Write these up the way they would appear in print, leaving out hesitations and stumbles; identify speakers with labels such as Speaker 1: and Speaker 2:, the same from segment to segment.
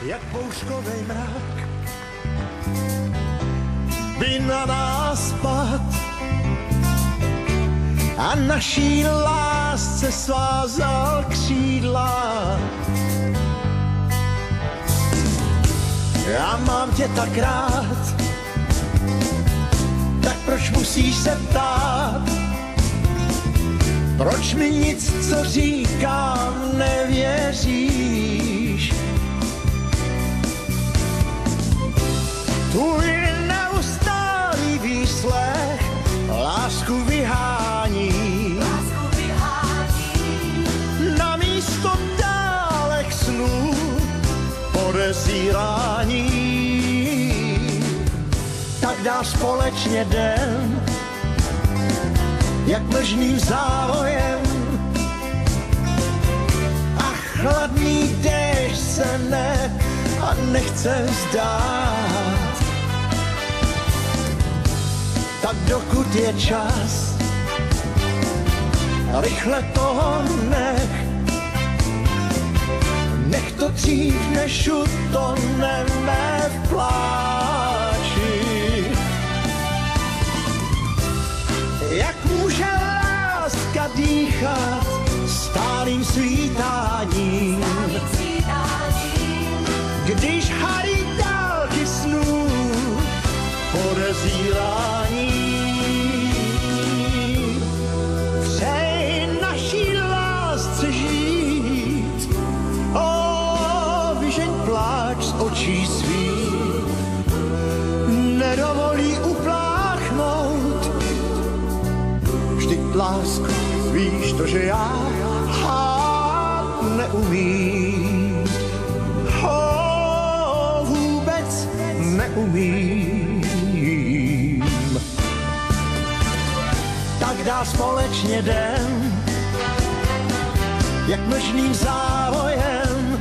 Speaker 1: jak bouřkovej mrak, by na nás pad a naší lásce svázal křídla. Já mám tě tak rád, tak proč musíš se ptát? Proč mi nic, co říkám, nevěříš? Tvůj neustálý výslech lásku vyhání. Na místo dálek snů podezírání. Tak dá společně den, jak mlžným závojem, a chladný déšť se nechce vzdát. Tak dokud je čas, rychle toho nech to dřív, než utoneme v pláči. Jak může láska dýchat stálým svítáním, když halí dálky snů podezírání. Přeji naší lásce žít, vyžeň pláč z očí svých, nedovolí upláchnout. Vždyť lásku, víš to, že já neumím, vůbec neumím. Tak dá společně den, jak mlžným závojem,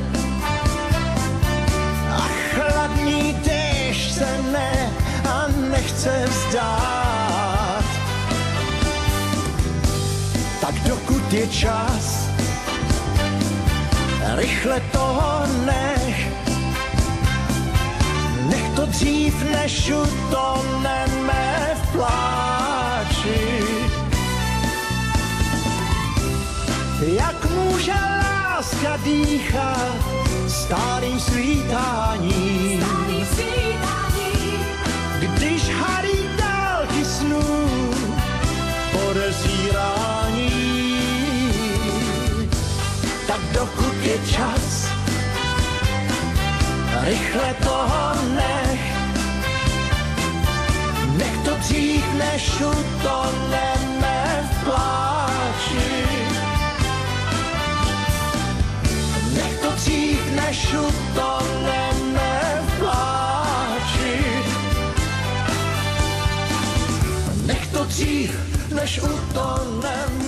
Speaker 1: a chladný déšť se nechce vzdát. Tak dokud je čas, rychle toho nech to dřív, než utoneme v pláči. Jak může láska dýchat stálým svítáním, když halí dálky snů podezírání. Tak dokud je čas, rychle toho nech to dřív, než utoneme v pláči. Nech to dřív, než utoneme v pláči. Nech to dřív, než utoneme